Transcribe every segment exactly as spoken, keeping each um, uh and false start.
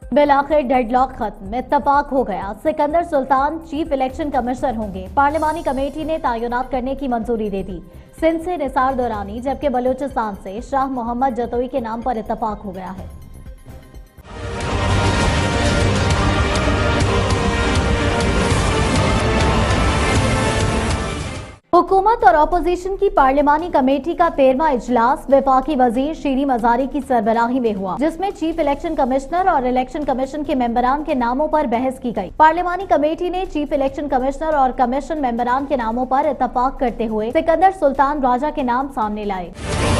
Bill आखिर deadlock खत्म, इत्तफाक हो गया। Sikandar Sultan chief election commissioner होंगे। पार्लिमानी कमेटी ने तैनात करने की मंजूरी दे दी। सिंध से निसार दुरानी जबकि बलूचिस्तान से शाह मोहम्मद जतोई के नाम पर इत्तफाक हो गया है। हुकूमत और अपोजिशन की पार्लिमानी कमेटी का तेरहवां इजलास वफाकी वजीर शीरी मजारी की सरबराही में हुआ, जिसमें चीफ इलेक्शन कमिश्नर और इलेक्शन कमीशन के मेंबरान के नामों पर बहस की गई। पार्लिमानी कमेटी ने चीफ इलेक्शन कमिश्नर और कमीशन मेंबरान के नामों पर इत्तफाक करते हुए सिकंदर सुल्तान राजा के नाम सामने लाए।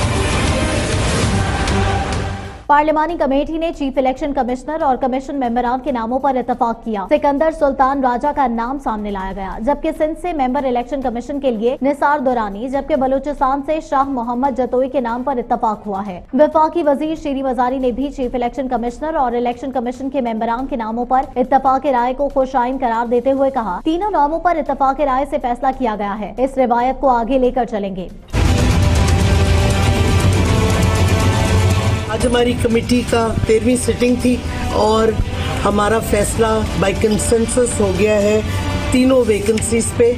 पार्लिमानी कमेटी ने चीफ इलेक्शन कमिश्नर और कमीशन मेंबरान के नामों पर इत्तफाक किया। सिकंदर सुल्तान राजा का नाम सामने लाया गया, जबकि सिंध से मेंबर इलेक्शन कमीशन के लिए निसार दुरानी जबकि बलूचिस्तान से शाह मोहम्मद जतोई के नाम पर इत्तफाक हुआ है। वफाकी वजीर शीरी मजारी ने भी चीफ इलेक्शन कमिश्नर और इलेक्शन कमीशन के मेंबरान के नामों पर इत्तफाक राय को खुशाइन करार देते हुए कहा, तीनों नामों पर इत्तफाक राय से फैसला किया गया है। इस रिवायत को आगे लेकर चलेंगे। आज हमारी कमेटी का तेरहवीं सिटिंग थी और हमारा फैसला बाय कंसेंसस हो गया है तीनों वैकेंसीज पे।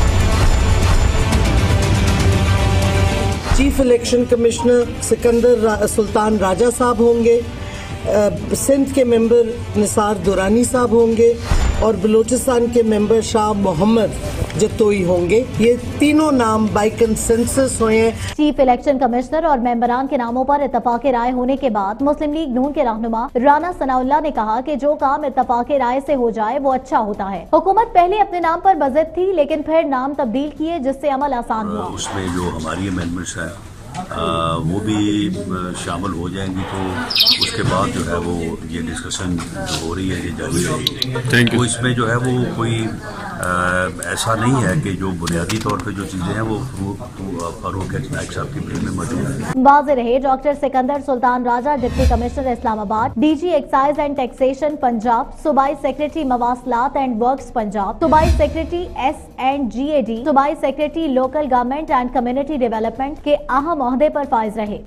चीफ इलेक्शन कमिश्नर सिकंदर रा, सुल्तान राजा साहब होंगे, सिंध के मेंबर निसार दुरानी साहब होंगे और बलूचिस्तान के मेंबर शाह मोहम्मद जतोई होंगे। ये तीनों नाम बाय कंसेंसस हुए हैं। चीफ इलेक्शन कमिश्नर और मेंबरान के नामों पर इत्तफाक राय होने के बाद मुस्लिम लीग नून के रहनुमा राना सनाउल्लाह ने कहा कि जो काम इत्तफाक राय से हो जाए वो अच्छा होता है। हुकूमत पहले अपने नाम पर बज़द थी, लेकिन फिर नाम तब्दील किए जिससे अमल आसान हुआ। उसमें जो हमारी अमेंडमेंट्स है आ, वो भी शामिल हो जाएंगी, तो उसके बाद जो है वो ये डिस्कशन जो हो रही है ये जारी रहेगी। तो इसमें जो है वो कोई आ, ऐसा नहीं है कि जो बुनियादी तौर पे जो चीज़ें हैं वो फारूक नाइक साहब की बिल में मौजूद है। वाज़ेह रहे doctor Sikandar Sultan Raja deputy commissioner Islamabad, DG excise and taxation Punjab, सूबाई सेक्रेटरी मवासलात एंड वर्क्स पंजाब, सूबाई secretary S and G A D, सूबाई secretary local government and community development के अहम ओहदे पर फाइज रहे।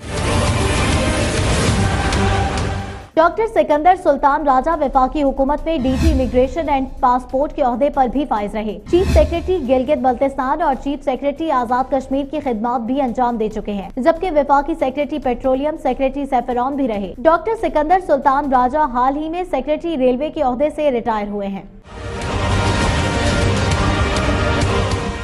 डॉक्टर सिकंदर सुल्तान राजा वफाकी हुकूमत में डीजी इमिग्रेशन एंड पासपोर्ट के ओहदे पर भी फाइज रहे। चीफ सेक्रेटरी गिलगित बल्तिस्तान और चीफ सेक्रेटरी आजाद कश्मीर की खिदमत भी अंजाम दे चुके हैं, जबकि वफाकी सेक्रेटरी पेट्रोलियम सेक्रेटरी सैफरॉन भी रहे। डॉक्टर सिकंदर सुल्तान राजा हाल ही में सेक्रेटरी रेलवे के ओहदे से रिटायर हुए हैं।